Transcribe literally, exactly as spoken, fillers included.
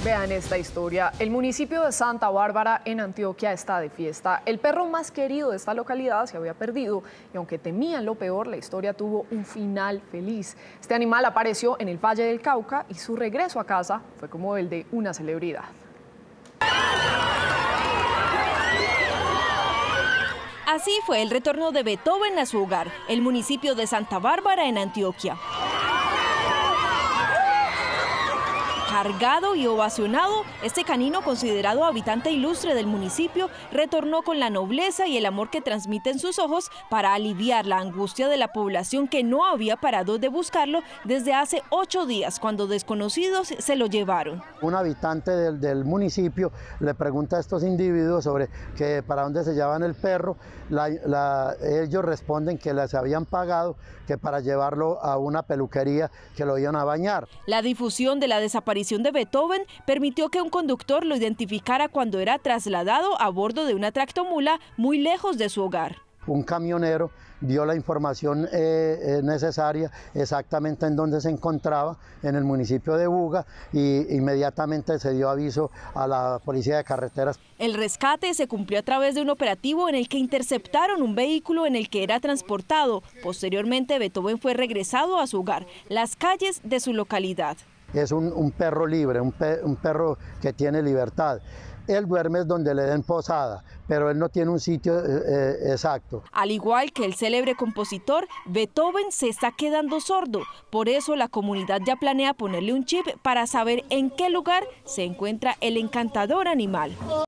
Vean esta historia. El municipio de Santa Bárbara en Antioquia está de fiesta. El perro más querido de esta localidad se había perdido y aunque temían lo peor, la historia tuvo un final feliz. Este animal apareció en el Valle del Cauca y su regreso a casa fue como el de una celebridad. Así fue el retorno de Beethoven a su hogar, el municipio de Santa Bárbara en Antioquia. Cargado y ovacionado, este canino, considerado habitante ilustre del municipio, retornó con la nobleza y el amor que transmite en sus ojos para aliviar la angustia de la población que no había parado de buscarlo desde hace ocho días, cuando desconocidos se lo llevaron. Un habitante del, del municipio le pregunta a estos individuos sobre que para dónde se llevan el perro. La, la, ellos responden que les habían pagado, que para llevarlo a una peluquería que lo iban a bañar. La difusión de la desaparición de Beethoven permitió que un conductor lo identificara cuando era trasladado a bordo de una tractomula muy lejos de su hogar. Un camionero dio la información eh, eh, necesaria exactamente en donde se encontraba, en el municipio de Buga, y inmediatamente se dio aviso a la policía de carreteras. El rescate se cumplió a través de un operativo en el que interceptaron un vehículo en el que era transportado. Posteriormente, Beethoven fue regresado a su hogar, las calles de su localidad. Es un, un perro libre, un, pe, un perro que tiene libertad. Él duerme donde le den posada, pero él no tiene un sitio eh, exacto. Al igual que el célebre compositor, Beethoven se está quedando sordo. Por eso la comunidad ya planea ponerle un chip para saber en qué lugar se encuentra el encantador animal.